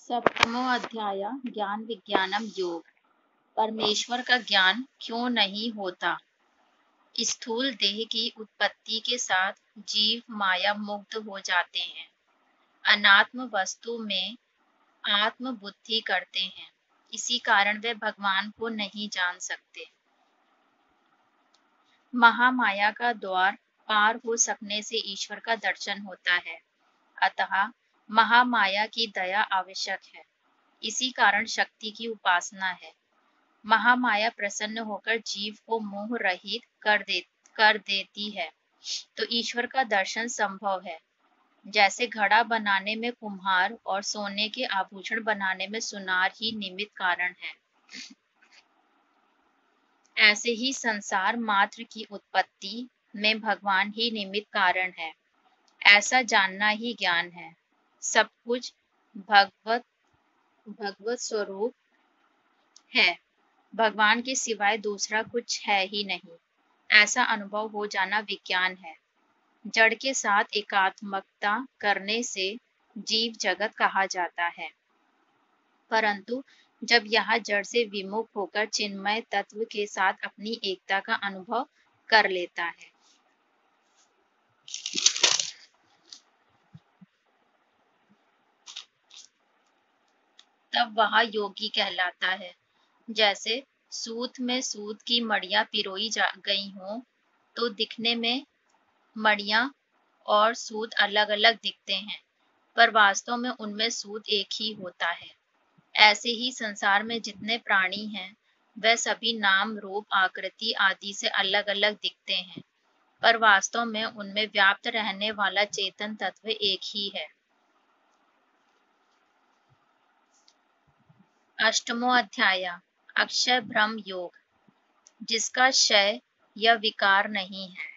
सप्तमो अध्याय ज्ञान विज्ञानम योग। परमेश्वर का ज्ञान क्यों नहीं होता। स्थूल देह की उत्पत्ति के साथ जीव माया मुक्त हो जाते हैं, अनात्म वस्तु में आत्म बुद्धि करते हैं। इसी कारण वे भगवान को नहीं जान सकते। महामाया का द्वार पार हो सकने से ईश्वर का दर्शन होता है, अतः महामाया की दया आवश्यक है। इसी कारण शक्ति की उपासना है। महामाया प्रसन्न होकर जीव को मोह रहित कर देती है तो ईश्वर का दर्शन संभव है। जैसे घड़ा बनाने में कुम्हार और सोने के आभूषण बनाने में सुनार ही निमित्त कारण है, ऐसे ही संसार मात्र की उत्पत्ति में भगवान ही निमित्त कारण है। ऐसा जानना ही ज्ञान है। सब कुछ भगवत स्वरूप है, भगवान के सिवाय दूसरा कुछ है ही नहीं। ऐसा अनुभव हो जाना विज्ञान है। जड़ के साथ एकात्मकता करने से जीव जगत कहा जाता है, परंतु जब यह जड़ से विमुख होकर चिन्मय तत्व के साथ अपनी एकता का अनुभव कर लेता है, तब वह योगी कहलाता है। जैसे सूत में सूत की मड़ियां पिरोई जा गई हों तो दिखने में मड़ियां और सूत अलग अलग दिखते हैं, पर वास्तव में उनमें सूत एक ही होता है। ऐसे ही संसार में जितने प्राणी हैं वह सभी नाम रूप आकृति आदि से अलग अलग दिखते हैं, पर वास्तव में उनमें व्याप्त रहने वाला चेतन तत्व एक ही है। अष्टमो अध्याय अक्षय ब्रह्म योग। जिसका क्षय या विकार नहीं है,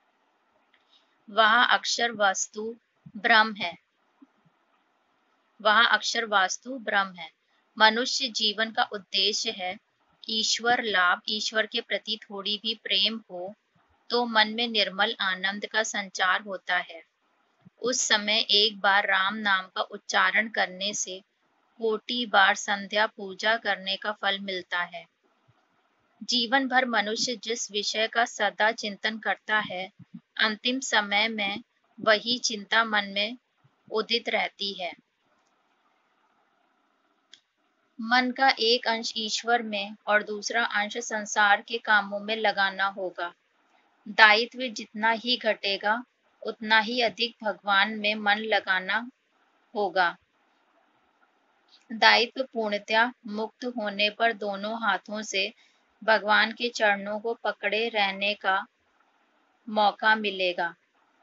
वह अक्षर वस्तु ब्रह्म है। वह अक्षर वास्तु ब्रह्म है। मनुष्य जीवन का उद्देश्य है ईश्वर लाभ। ईश्वर के प्रति थोड़ी भी प्रेम हो तो मन में निर्मल आनंद का संचार होता है। उस समय एक बार राम नाम का उच्चारण करने से कोटि बार संध्या पूजा करने का फल मिलता है। जीवन भर मनुष्य जिस विषय का सदा चिंतन करता है, अंतिम समय में वही चिंता मन में उदित रहती है। मन का एक अंश ईश्वर में और दूसरा अंश संसार के कामों में लगाना होगा। दायित्व जितना ही घटेगा उतना ही अधिक भगवान में मन लगाना होगा। दायित्व पूर्णतया मुक्त होने पर दोनों हाथों से भगवान के चरणों को पकड़े रहने का मौका मिलेगा।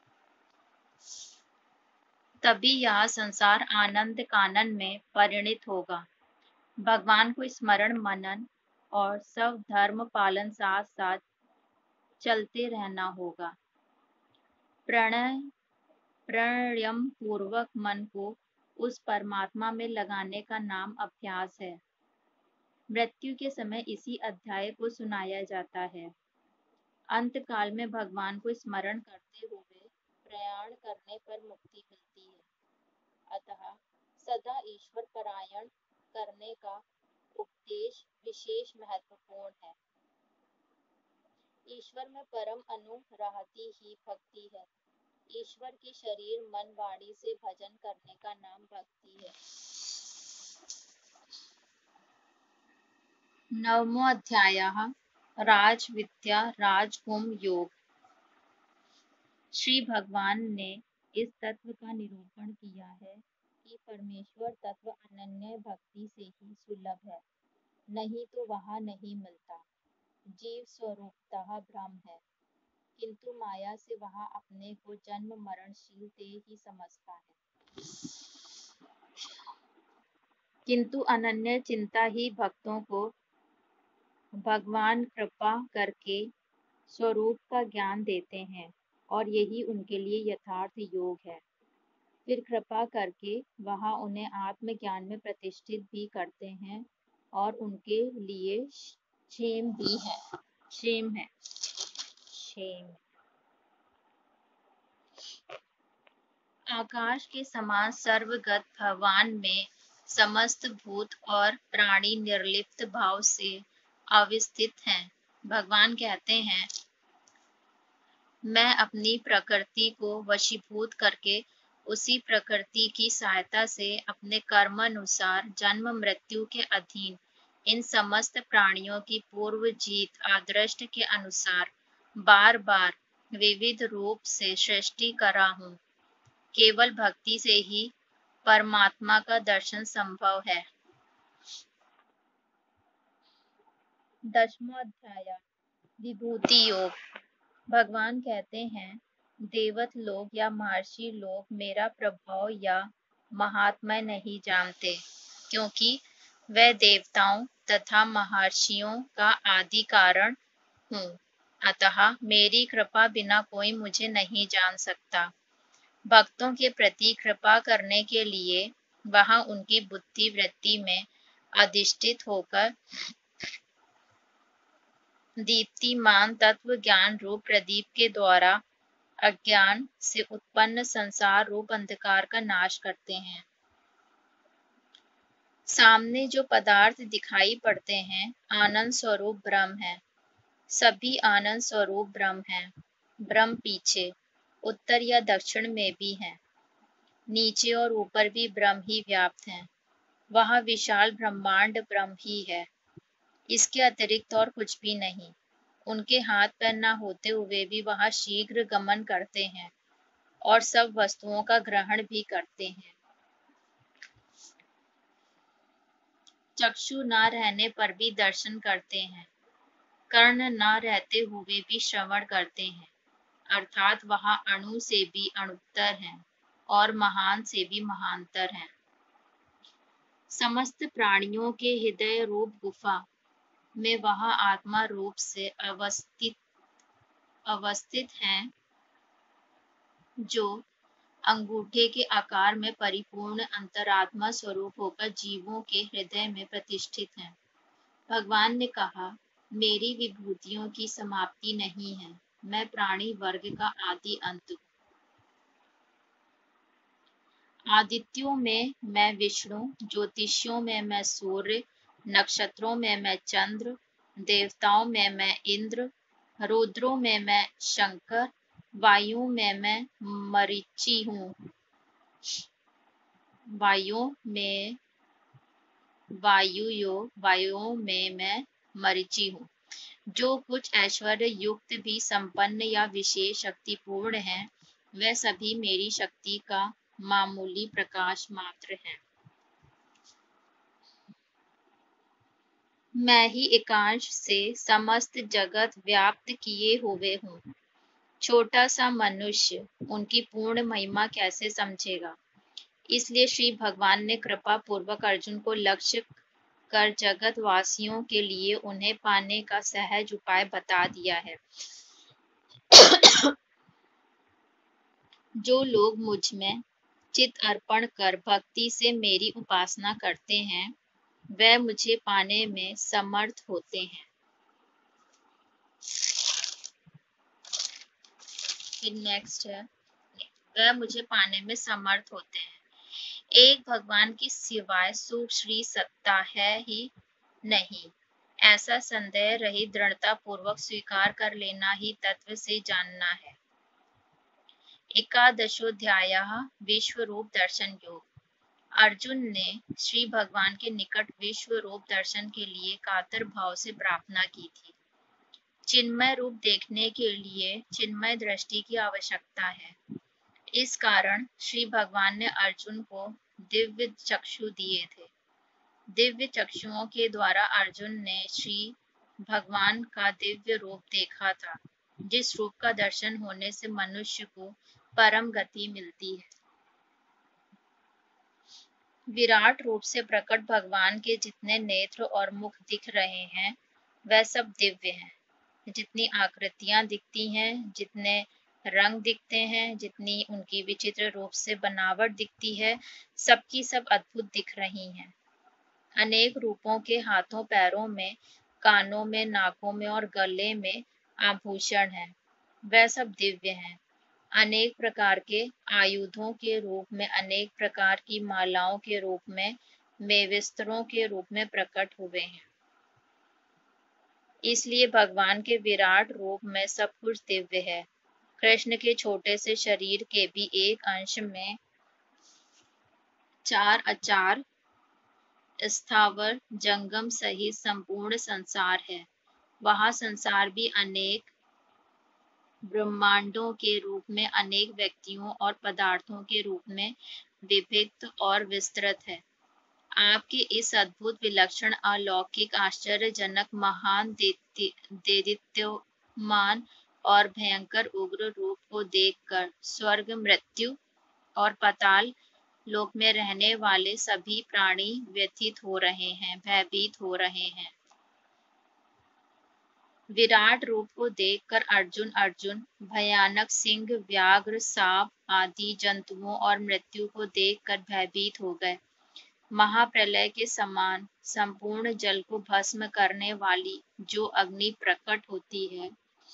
तभी यह संसार आनंद कानन में परिणित होगा। भगवान को स्मरण मनन और सब धर्म पालन साथ साथ चलते रहना होगा। प्रणयम पूर्वक मन को उस परमात्मा में लगाने का नाम अभ्यास है। मृत्यु के समय इसी अध्याय को सुनाया जाता है। अंत काल में भगवान को स्मरण करते हुए प्रयाण करने पर मुक्ति मिलती है। अतः सदा ईश्वर परायण करने का उपदेश विशेष महत्वपूर्ण है। ईश्वर में परम अनुरहती ही भक्ति है। ईश्वर के शरीर मन वाणी से भजन करने का नाम भक्ति है। नवमो अध्याय राज विद्या राजकुम योग। श्री भगवान ने इस तत्व का निरूपण किया है कि परमेश्वर तत्व अनन्य भक्ति से ही सुलभ है, नहीं तो वह नहीं मिलता। जीव स्वरूपतः ब्रह्म है, किंतु माया से वह अपने को जन्म मरणशील देह ही समझता है। किंतु अनन्य चिंता ही भक्तों को भगवान कृपा करके स्वरूप का ज्ञान देते हैं और यही उनके लिए यथार्थ योग है। फिर कृपा करके वह उन्हें आत्मज्ञान में प्रतिष्ठित भी करते हैं और उनके लिए क्षेम भी है। क्षेम है। क्षेम। आकाश के समान सर्वगत भगवान में समस्त भूत और प्राणी निर्लिप्त भाव से अवस्थित हैं। भगवान कहते हैं, मैं अपनी प्रकृति को वशीभूत करके उसी प्रकृति की सहायता से अपने कर्मानुसार जन्म मृत्यु के अधीन इन समस्त प्राणियों की पूर्व जीत आदृष्ट के अनुसार बार बार विविध रूप से सृष्टि करा हूँ। केवल भक्ति से ही परमात्मा का दर्शन संभव है। 10वां अध्याय विभूति योग। भगवान कहते हैं, देवत लोग या महर्षि लोग मेरा प्रभाव या महात्म्य नहीं जानते, क्योंकि वह देवताओं तथा महर्षियों का आदि कारण हूँ। अतः मेरी कृपा बिना कोई मुझे नहीं जान सकता। भक्तों के प्रति कृपा करने के लिए वह उनकी बुद्धि वृत्ति में अधिष्ठित होकर दीप्तिमान तत्व ज्ञान रूप प्रदीप के द्वारा अज्ञान से उत्पन्न संसार रूप अंधकार का नाश करते हैं। सामने जो पदार्थ दिखाई पड़ते हैं, आनंद स्वरूप ब्रह्म है। सभी आनंद स्वरूप ब्रह्म है। ब्रह्म पीछे, उत्तर या दक्षिण में भी है। नीचे और ऊपर भी ब्रह्म ही व्याप्त है। वह विशाल ब्रह्मांड ब्रह्म ही है। इसके अतिरिक्त और कुछ भी नहीं। उनके हाथ पैर न होते हुए भी वह शीघ्र गमन करते हैं और सब वस्तुओं का ग्रहण भी करते हैं। चक्षु न रहने पर भी दर्शन करते हैं। कर्ण न रहते हुए भी श्रवण करते हैं, अर्थात वह अणु से भी अणुत्तर हैं और महान से भी महानतर हैं। समस्त प्राणियों के हृदय रूप गुफा में वह आत्मा रूप से अवस्थित हैं, जो अंगूठे के आकार में परिपूर्ण अंतरात्मा स्वरूप होकर जीवों के हृदय में प्रतिष्ठित हैं। भगवान ने कहा, मेरी विभूतियों की समाप्ति नहीं है। मैं प्राणी वर्ग का आदि अंत हूँ। आदित्यों में मैं विष्णु, ज्योतिषियों में मैं सूर्य, नक्षत्रों में मैं चंद्र, देवताओं में मैं इंद्र, रुद्रों में मैं शंकर, वायु में मैं मरीचि हूँ। वायुओं में मैं मरीचि हूँ। जो कुछ ऐश्वर्य युक्त भी संपन्न या विशेष शक्तिपूर्ण है, वह सभी मेरी शक्ति का मामूली प्रकाश मात्र है। मैं ही एकांश से समस्त जगत व्याप्त किए हुए हूँ। छोटा सा मनुष्य उनकी पूर्ण महिमा कैसे समझेगा? इसलिए श्री भगवान ने कृपा पूर्वक अर्जुन को लक्ष्य कर जगत वासियों के लिए उन्हें पाने का सहज उपाय बता दिया है। जो लोग मुझ में चित अर्पण कर भक्ति से मेरी उपासना करते हैं, वह मुझे पाने में समर्थ होते हैं। नेक्स्ट है, वह मुझे पाने में समर्थ होते हैं। एक भगवान की सिवाय सुश्री सत्ता है ही नहीं, ऐसा संदेह रहित दृढ़ता पूर्वक स्वीकार कर लेना ही तत्व से जानना है। एकादशोऽध्यायः विश्व रूप दर्शन योग। अर्जुन ने श्री भगवान के निकट विश्व रूप दर्शन के लिए कातर भाव से प्रार्थना की थी। चिन्मय रूप देखने के लिए चिन्मय दृष्टि की आवश्यकता है। इस कारण श्री भगवान ने अर्जुन को दिव्य चक्षु दिए थे। दिव्य चक्षुओं के द्वारा अर्जुन ने श्री भगवान का दिव्य रूप देखा था, जिस रूप का दर्शन होने से मनुष्य को परम गति मिलती है। विराट रूप से प्रकट भगवान के जितने नेत्र और मुख दिख रहे हैं, वह सब दिव्य हैं। जितनी आकृतियां दिखती हैं, जितने रंग दिखते हैं, जितनी उनकी विचित्र रूप से बनावट दिखती है, सबकी सब अद्भुत दिख रही हैं। अनेक रूपों के हाथों पैरों में, कानों में, नाकों में और गले में आभूषण हैं, वह सब दिव्य हैं। अनेक प्रकार के आयुधों के रूप में, अनेक प्रकार की मालाओं के रूप में में विस्तरों के रूप में प्रकट हुए हैं। इसलिए भगवान के विराट रूप में सब कुछ दिव्य है। कृष्ण के छोटे से शरीर के भी एक अंश में चार अचार स्थावर जंगम सहित संपूर्ण संसार है। वहाँ संसार भी अनेक ब्रह्मांडों के रूप में अनेक व्यक्तियों और पदार्थों के रूप में विभक्त और विस्तृत है। आपके इस अद्भुत विलक्षण अलौकिक आश्चर्यजनक महान देदीप्यमान और भयंकर उग्र रूप को देखकर स्वर्ग मृत्यु और पाताल लोक में रहने वाले सभी प्राणी व्यथित हो रहे हैं, भयभीत हो रहे हैं। विराट रूप को देखकर अर्जुन भयानक सिंह व्याघ्र सांप आदि जंतुओं और मृत्यु को देखकर भयभीत हो गए। महाप्रलय के समान संपूर्ण जल को भस्म करने वाली जो अग्नि प्रकट होती है,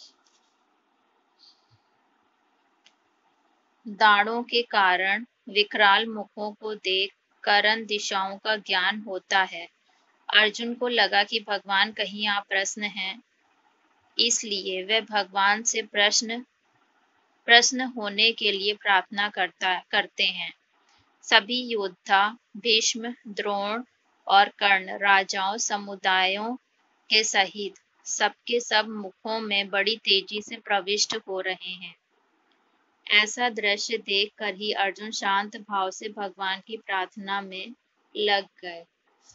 दाढ़ों के कारण विकराल मुखों को देख करण दिशाओं का ज्ञान होता है। अर्जुन को लगा कि भगवान कहीं आप प्रसन्न हैं, इसलिए वह भगवान से प्रसन्न होने के लिए प्रार्थना करते हैं। सभी योद्धा भीष्म, द्रोण और कर्ण राजाओं समुदायों के सहित सबके सब मुखों में बड़ी तेजी से प्रविष्ट हो रहे हैं। ऐसा दृश्य देखकर ही अर्जुन शांत भाव से भगवान की प्रार्थना में लग गए।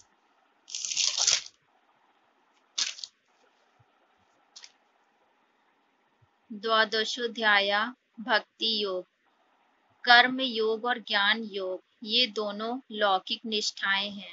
द्वादशोध्याय भक्ति योग। कर्म योग और ज्ञान योग ये दोनों लौकिक निष्ठाएं हैं,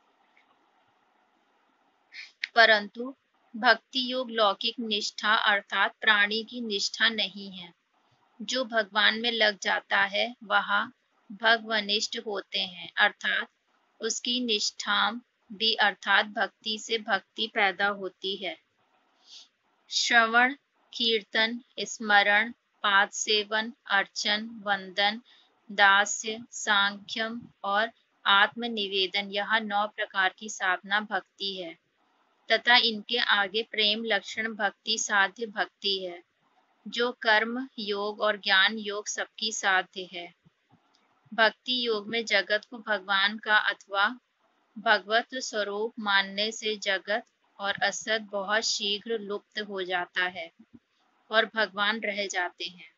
परंतु भक्ति योग लौकिक निष्ठा अर्थात प्राणी की निष्ठा नहीं है। जो भगवान में लग जाता है वह भगवनिष्ठ होते हैं, अर्थात उसकी निष्ठा भी अर्थात भक्ति से भक्ति पैदा होती है। श्रवण, कीर्तन, स्मरण, पाद सेवन, अर्चन, वंदन, दास्य, सांख्यम और आत्मनिवेदन यह 9 प्रकार की साधना भक्ति है तथा इनके आगे प्रेम लक्षण भक्ति साध्य भक्ति है, जो कर्म योग और ज्ञान योग सबकी साध्य है। भक्ति योग में जगत को भगवान का अथवा भगवत स्वरूप मानने से जगत और असत बहुत शीघ्र लुप्त हो जाता है और भगवान रह जाते हैं।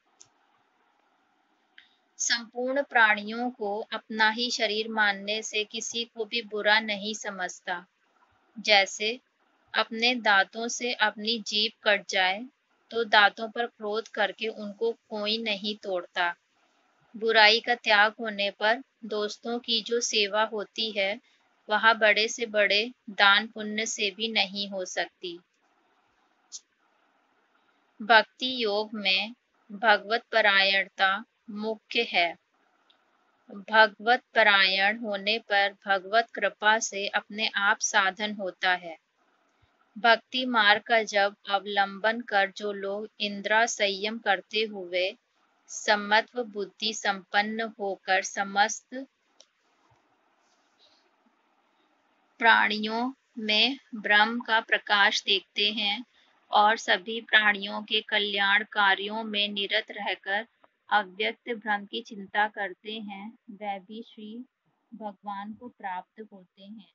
संपूर्ण प्राणियों को अपना ही शरीर मानने से किसी को भी बुरा नहीं समझता। जैसे अपने दांतों से अपनी जीभ कट जाए तो दांतों पर क्रोध करके उनको कोई नहीं तोड़ता। बुराई का त्याग होने पर दोस्तों की जो सेवा होती है वह बड़े से बड़े दान पुण्य से भी नहीं हो सकती। भक्ति योग में भगवत परायणता मुख्य है। भगवत परायण होने पर भगवत कृपा से अपने आप साधन होता है। भक्ति मार्ग का जब अवलंबन कर जो लोग इंद्रिय संयम करते हुए समत्व बुद्धि संपन्न होकर समस्त प्राणियों में ब्रह्म का प्रकाश देखते हैं और सभी प्राणियों के कल्याण कार्यों में निरत रहकर अव्यक्त ब्रह्म की चिंता करते हैं, वह भी श्री भगवान को प्राप्त होते हैं।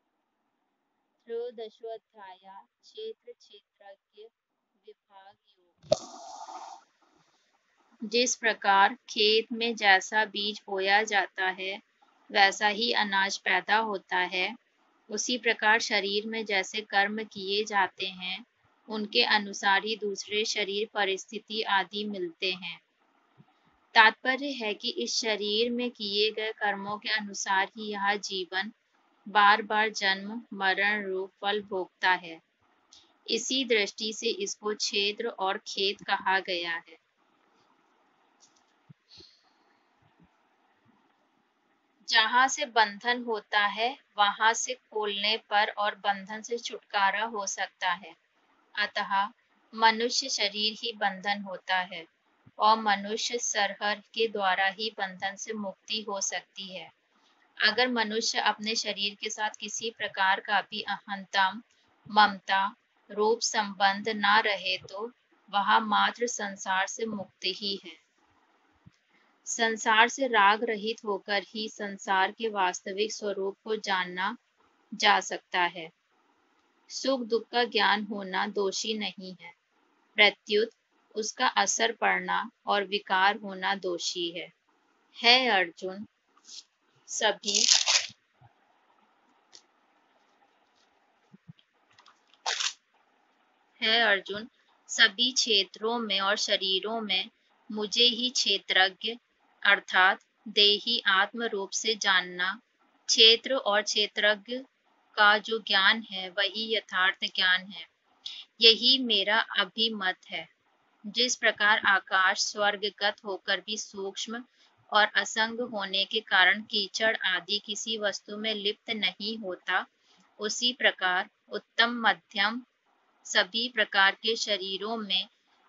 त्रयोदशोध्याय क्षेत्र क्षेत्रज्ञ विभाग योग। जिस प्रकार खेत में जैसा बीज बोया जाता है वैसा ही अनाज पैदा होता है, उसी प्रकार शरीर में जैसे कर्म किए जाते हैं उनके अनुसार ही दूसरे शरीर परिस्थिति आदि मिलते हैं। तात्पर्य है कि इस शरीर में किए गए कर्मों के अनुसार ही यह जीवन बार बार जन्म मरण रूप फल भोगता है। इसी दृष्टि से इसको क्षेत्र और खेत कहा गया है। जहाँ से बंधन होता है वहां से खोलने पर और बंधन से छुटकारा हो सकता है। अतः मनुष्य शरीर ही बंधन होता है और मनुष्य सरहर के द्वारा ही बंधन से मुक्ति हो सकती है। अगर मनुष्य अपने शरीर के साथ किसी प्रकार का भी अहंता, ममता, रूप संबंध ना रहे तो वह मात्र संसार से मुक्त ही है। संसार से राग रहित होकर ही संसार के वास्तविक स्वरूप को जानना जा सकता है। सुख दुख का ज्ञान होना दोषी नहीं है, प्रत्युत उसका असर पड़ना और विकार होना दोषी है। अर्जुन, सभी अर्जुन, सभी क्षेत्रों में और शरीरों में मुझे ही क्षेत्रज्ञ अर्थात देही आत्म रूप से जानना, क्षेत्र और क्षेत्रज्ञ का जो ज्ञान है वही यथार्थ ज्ञान है। यही मेरा अभिमत है। जिस प्रकार आकाश स्वर्गगत होकर भी सूक्ष्म और असंग होने के कारण कीचड़ आदि किसी वस्तु में लिप्त नहीं होता, उसी प्रकार उत्तम मध्यम सभी प्रकार के शरीरों में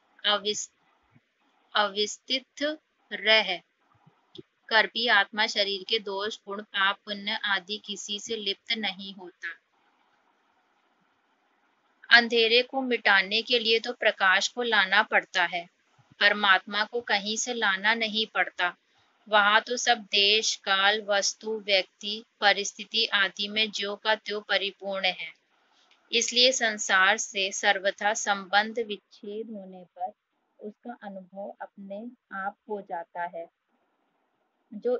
अवस्थित रह कर भी आत्मा शरीर के दोष गुण पाप पुण्य आदि किसी से लिप्त नहीं होता। अंधेरे को मिटाने के लिए तो प्रकाश को लाना पड़ता है, परमात्मा को कहीं से लाना नहीं पड़ता। वहां तो सब देश काल वस्तु व्यक्ति परिस्थिति आदि में ज्यों का त्यों परिपूर्ण है। इसलिए संसार से सर्वथा संबंध विच्छेद होने पर उसका अनुभव अपने आप हो जाता है। जो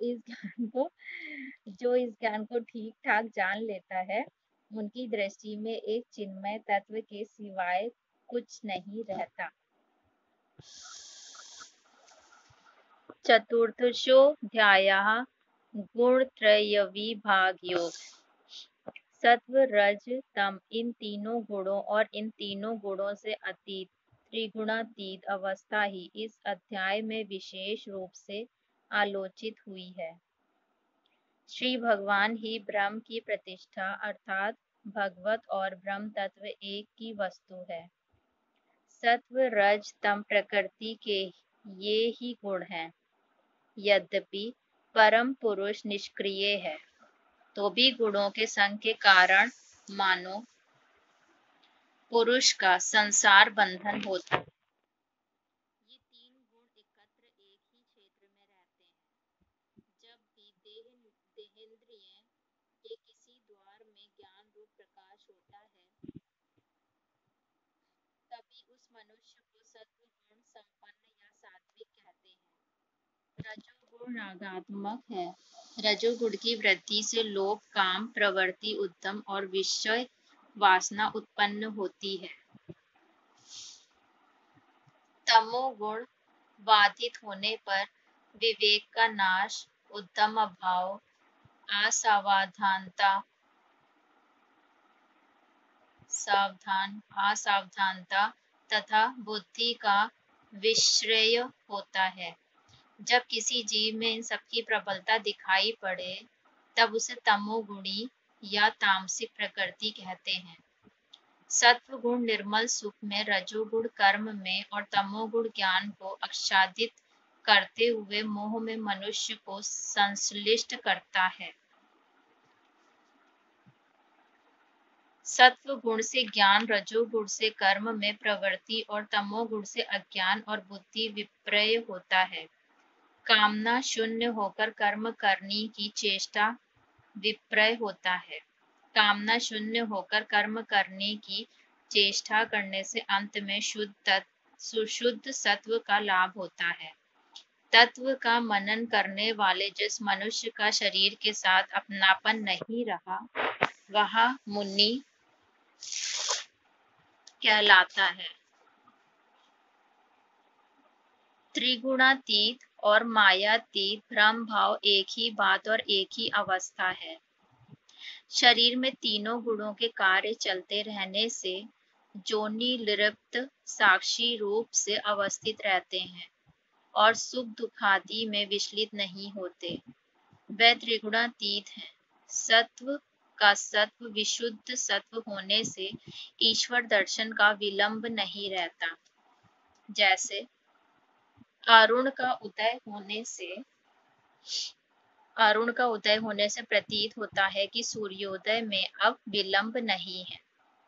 इस ज्ञान को ठीक ठाक जान लेता है, उनकी दृष्टि में एक चिन्मय तत्व के सिवाय कुछ नहीं रहता। चतुर्थोऽध्यायः गुणत्रयविभाग योग। सत्व रज तम इन तीनों गुणों और इन तीनों गुणों से अतीत त्रिगुणातीत अवस्था ही इस अध्याय में विशेष रूप से आलोचित हुई है। श्री भगवान ही ब्रह्म की प्रतिष्ठा अर्थात भगवत और ब्रह्म तत्व एक की वस्तु है। सत्व रज तम प्रकृति के ये ही गुण हैं। यद्यपि परम पुरुष निष्क्रिय है, तो भी गुणों के संग के कारण मानो पुरुष का संसार बंधन होता है। ये तीन गुण एकत्र एक ही क्षेत्र में रहते हैं। जब भी देहेंद्रिय के किसी द्वार में ज्ञान रूप प्रकाश होता है, तभी उस मनुष्य को सत्व गुण संपन्न या सात्विक कहते हैं। रजोगुण रागात्मक है। रजोगुण की वृद्धि से लोभ काम प्रवृत्ति उद्यम और विषय वासना उत्पन्न होती है। तमोगुण बाधित होने पर विवेक का नाश, उद्यम अभाव, असावधानता तथा बुद्धि का विश्रय होता है। जब किसी जीव में इन सबकी प्रबलता दिखाई पड़े, तब उसे तमोगुणी या तामसिक प्रकृति कहते हैं। सत्व गुण निर्मल सुख में, रजोगुण कर्म में और तमोगुण ज्ञान को आच्छादित करते हुए मोह में मनुष्य को संश्लिष्ट करता है। सत्व गुण से ज्ञान, रजोगुण से कर्म में प्रवृत्ति और तमोगुण से अज्ञान और बुद्धि विपर्य होता है। कामना शून्य होकर कर्म करने की चेष्टा विपर्य होता है। कामना शून्य होकर कर्म करने की चेष्टा करने से अंत में सुशुद्ध सत्व का लाभ होता है। तत्व का मनन करने वाले जिस मनुष्य का शरीर के साथ अपनापन नहीं रहा, वह मुनि कहलाता है। त्रिगुणातीत और मायातीत ब्रह्म भाव एक ही बात और एक ही अवस्था है। शरीर में तीनों गुणों के कार्य चलते रहने से जोनि लिप्त साक्षी रूप से अवस्थित रहते हैं और सुख दुखादि में विचलित नहीं होते। वे त्रिगुणातीत हैं। सत्व का सत्व विशुद्ध सत्व होने से ईश्वर दर्शन का विलंब नहीं रहता। जैसे अरुण का उदय होने से अरुण का उदय होने से प्रतीत होता है कि सूर्योदय में अब विलंब नहीं है।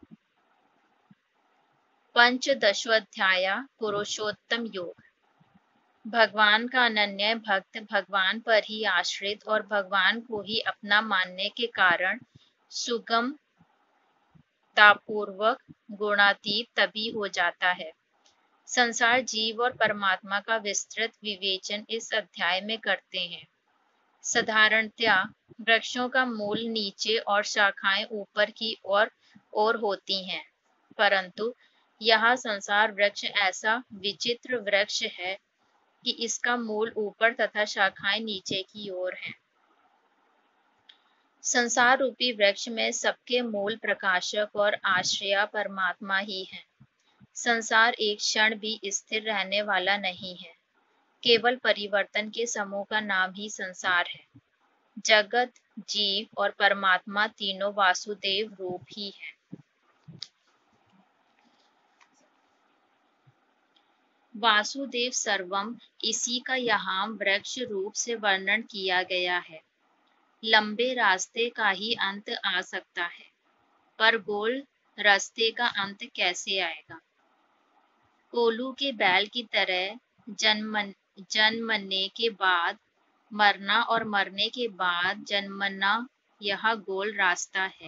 पंचदशोऽध्याय पुरुषोत्तम योग। भगवान का अनन्य भक्त भगवान पर ही आश्रित और भगवान को ही अपना मानने के कारण सुगमतापूर्वक गुणातीत तभी हो जाता है। संसार जीव और परमात्मा का विस्तृत विवेचन इस अध्याय में करते हैं। साधारणतया वृक्षों का मूल नीचे और शाखाएं ऊपर की ओर होती हैं, परंतु यहाँ संसार वृक्ष ऐसा विचित्र वृक्ष है कि इसका मूल ऊपर तथा शाखाएं नीचे की ओर हैं। संसार रूपी वृक्ष में सबके मूल प्रकाशक और आश्रया परमात्मा ही है। संसार एक क्षण भी स्थिर रहने वाला नहीं है, केवल परिवर्तन के समूह का नाम ही संसार है। जगत, जीव और परमात्मा तीनों वासुदेव रूप ही हैं। वासुदेव सर्वम, इसी का यहाँ वृक्ष रूप से वर्णन किया गया है। लंबे रास्ते का ही अंत आ सकता है, पर गोल रास्ते का अंत कैसे आएगा? कोल्हू के बैल की तरह जन्मने के बाद मरना और मरने के बाद जन्मना, यह गोल रास्ता है।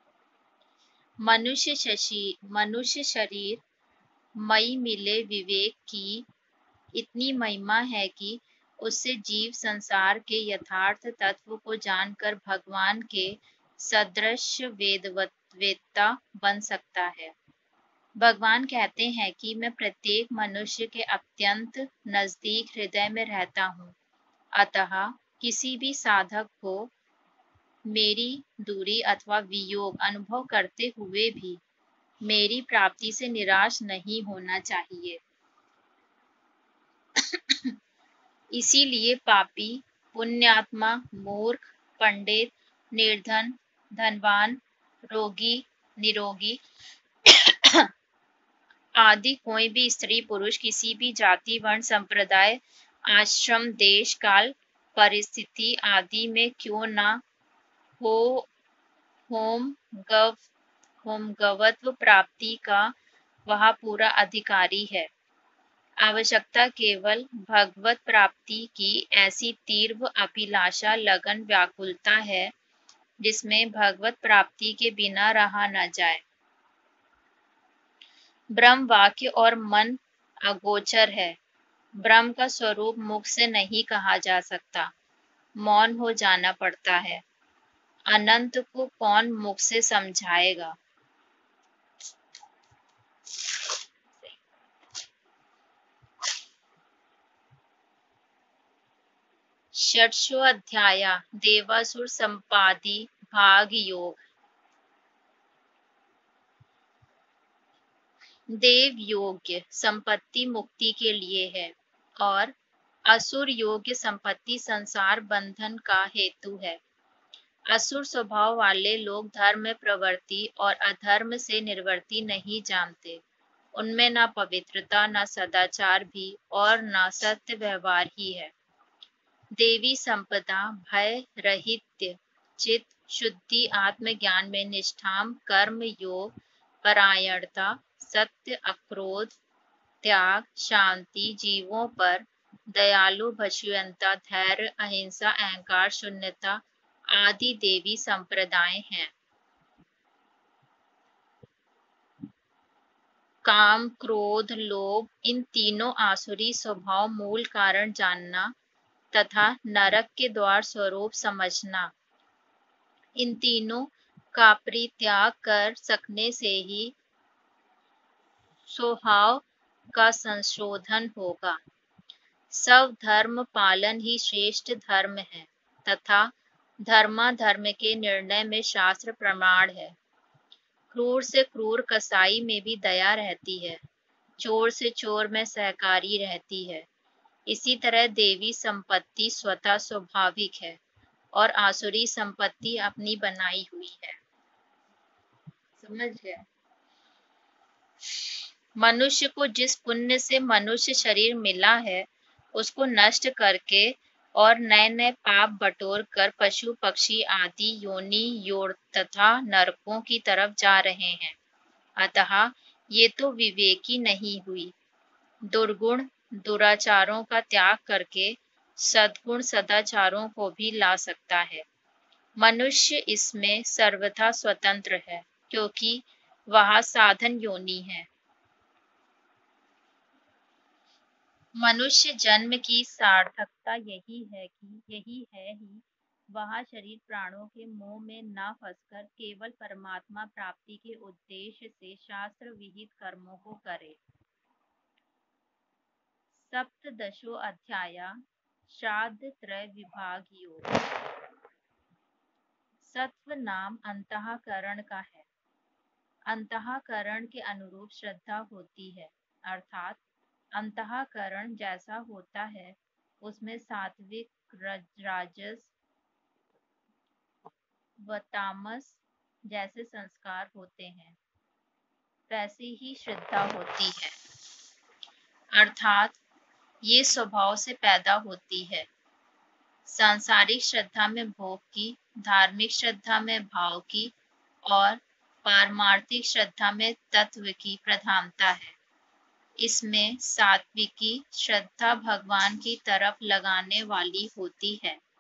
मनुष्य शरीर मई मिले विवेक की इतनी महिमा है कि उससे जीव संसार के यथार्थ तत्व को जानकर भगवान के सदृश वेदता बन सकता है। भगवान कहते हैं कि मैं प्रत्येक मनुष्य के अत्यंत नजदीक हृदय में रहता हूँ, अतः किसी भी साधक को मेरी दूरी अथवा वियोग अनुभव करते हुए भी मेरी प्राप्ति से निराश नहीं होना चाहिए। इसीलिए पापी, पुण्यात्मा, मूर्ख, पंडित, निर्धन, धनवान, रोगी, निरोगी आदि कोई भी स्त्री पुरुष किसी भी जाति, वर्ण, संप्रदाय, आश्रम, देश, काल, परिस्थिति आदि में क्यों न हो, होमगवत्व प्राप्ति का वह पूरा अधिकारी है। आवश्यकता केवल भगवत प्राप्ति की ऐसी तीव्र अभिलाषा, लगन, व्याकुलता है जिसमें भगवत प्राप्ति के बिना रहा न जाए। ब्रह्म वाक्य और मन अगोचर है। ब्रह्म का स्वरूप मुख से नहीं कहा जा सकता, मौन हो जाना पड़ता है। अनंत को कौन मुख से समझाएगा? षट्सोऽध्याय देवासुर संपादि भाग योग। देव योग्य संपत्ति मुक्ति के लिए है और असुर योग्य संपत्ति संसार बंधन का हेतु है। असुर स्वभाव वाले लोग धर्म में प्रवृत्ति और अधर्म से निर्वृत्ति नहीं जानते। उनमें न पवित्रता, न सदाचार भी और न सत्य व्यवहार ही है। देवी संपदा, भय रहित चित शुद्धि, आत्मज्ञान में निष्ठाम, कर्म योग, परायणता, सत्य, अक्रोध, त्याग, शांति, जीवों पर दयालु भक्ष्यंता, धैर्य, अहिंसा, अहंकार शून्यता आदि देवी संप्रदाय हैं। काम, क्रोध, लोभ, इन तीनों आसुरी स्वभाव मूल कारण जानना तथा नरक के द्वार स्वरूप समझना, इन तीनों का परित्याग कर सकने से ही स्वभाव का संशोधन होगा। सब धर्म पालन ही श्रेष्ठ धर्म है तथा धर्माधर्म के निर्णय में शास्त्र प्रमाण है। क्रूर से क्रूर कसाई में भी दया रहती है, चोर से चोर में सहकारी रहती है। इसी तरह देवी संपत्ति स्वतः स्वाभाविक है और आसुरी संपत्ति अपनी बनाई हुई है। समझ गया? मनुष्य को जिस पुण्य से मनुष्य शरीर मिला है, उसको नष्ट करके और नए नए पाप बटोर कर पशु पक्षी आदि योनि योर तथा नरकों की तरफ जा रहे हैं। अतः ये तो विवेकी नहीं हुई। दुर्गुण दुराचारों का त्याग करके सद्गुण सदाचारों को भी ला सकता है। मनुष्य इसमें सर्वथा स्वतंत्र है, क्योंकि वह साधन योनि है। मनुष्य जन्म की सार्थकता यही है ही वह शरीर प्राणों के मोह में न फंसकर केवल परमात्मा प्राप्ति के उद्देश्य से शास्त्र विहित कर्मों को करे। सप्तदशो अध्याय श्राद्ध त्रय विभाग योग। सत्व नाम अंतःकरण का है। अंतःकरण के अनुरूप श्रद्धा होती है, अर्थात अंतःकरण जैसा होता है उसमें सात्विक राजस व तामस जैसे संस्कार होते हैं, वैसी ही श्रद्धा होती है, अर्थात ये स्वभाव से पैदा होती है। सांसारिक श्रद्धा में भोग की, धार्मिक श्रद्धा में भाव की और पारमार्थिक श्रद्धा में तत्व की प्रधानता है। इसमें सात्विकी श्रद्धा भगवान की तरफ लगाने वाली होती है।